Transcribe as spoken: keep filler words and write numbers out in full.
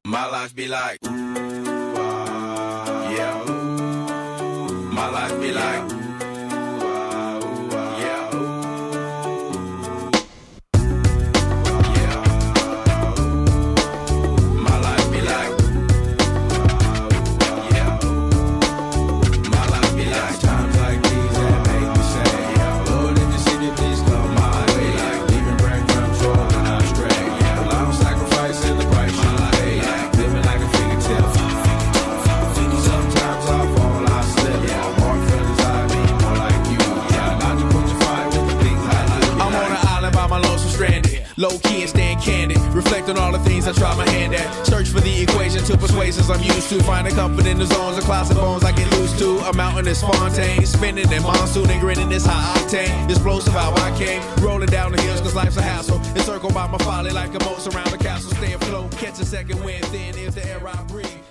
My life be like, ooh, ah, yeah, ooh. My life be like, ooh, ah, ooh, ah, yeah, ooh. Yeah, ooh. My life be like, ooh, ah, ooh, yeah, ooh. My life be like, times like these that make me say, yeah, Lord, if you see me, please come my way. Like leaving breadcrumbs rolling astray. Yeah, a long sacrifice in the price you pay. Like living like a fairy tale. Sometimes I fall, I slip. Yeah, more feelings I be more like you. Yeah, not to put your fire with the things I do. I'm on an island by my lonesome stranded. Low key and staying candid. Reflect on all the things I try my hand at. Search for the equation to persuasions I'm used to. Finding comfort in the zones of clouds and bones I get loose to. A mountain is Fontaine. Spinning in monsoon and grinning this high octane. Explosive how I came. Rolling down the hills cause life's a hassle. Encircled by my folly like a moat around the castle. Stay afloat. Catch a second wind thin is the air I breathe.